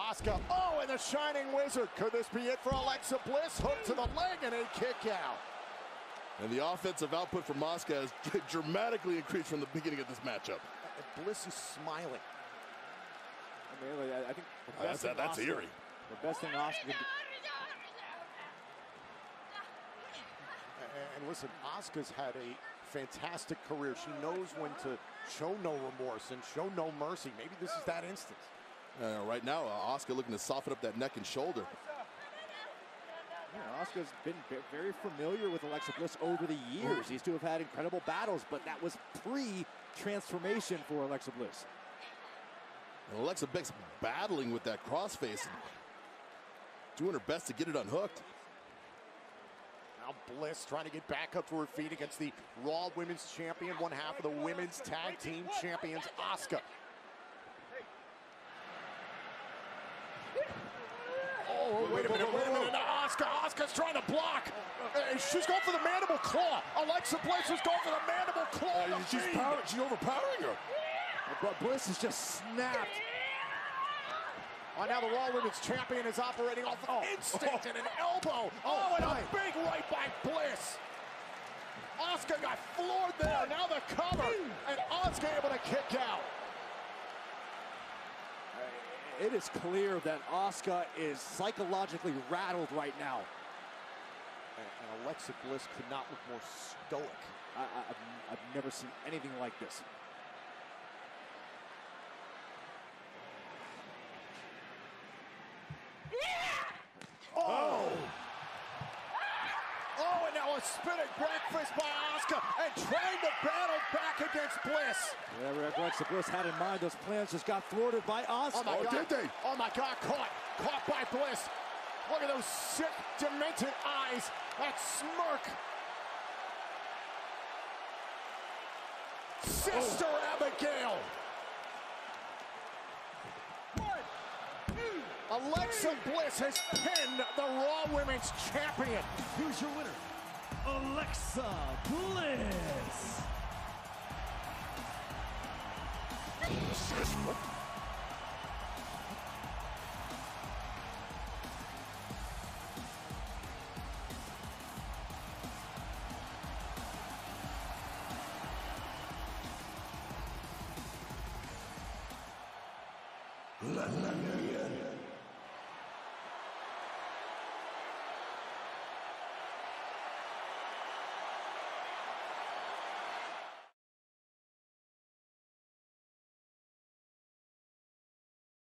Asuka. Oh, and the Shining Wizard. Could this be it for Alexa Bliss? Hook to the leg and a kick out. And the offensive output from Asuka has dramatically increased from the beginning of this matchup. Bliss is smiling. I mean, I think the best That's eerie. The best thing Asuka can do. And listen, Asuka's had a fantastic career. She knows when to show no remorse and show no mercy. Maybe this is that instance. Right now, Asuka looking to soften up that neck and shoulder. Yeah, Asuka's been very familiar with Alexa Bliss over the years. These two have had incredible battles, but that was pre-transformation for Alexa Bliss. And Alexa Bliss battling with that crossface, doing her best to get it unhooked. Now Bliss trying to get back up to her feet against the Raw Women's Champion, one half of the Women's Tag Team Champions, Asuka. Oh, wait a minute. Now Asuka's trying to block. She's going for the mandible claw. Alexa Bliss is going for the mandible claw. She's overpowering her. But Bliss has just snapped. Oh, now the Raw Women's Champion is operating off of instinct and an elbow. Oh, and a big right by Bliss. Asuka got floored there. Now the cover. And Asuka able to kick out. It is clear that Asuka is psychologically rattled right now. And Alexa Bliss could not look more stoic. I've never seen anything like this. Oh, and now a spinning breakfast by Asuka and trying to battle back against Bliss. Whatever Alexa Bliss had in mind, those plans just got thwarted by Asuka. Oh my God. Did they? Oh my God, caught by Bliss. Look at those sick, demented eyes, that smirk. Sister Abigail. Alexa Bliss has pinned the Raw Women's Champion. Here's your winner, Alexa Bliss. La la la.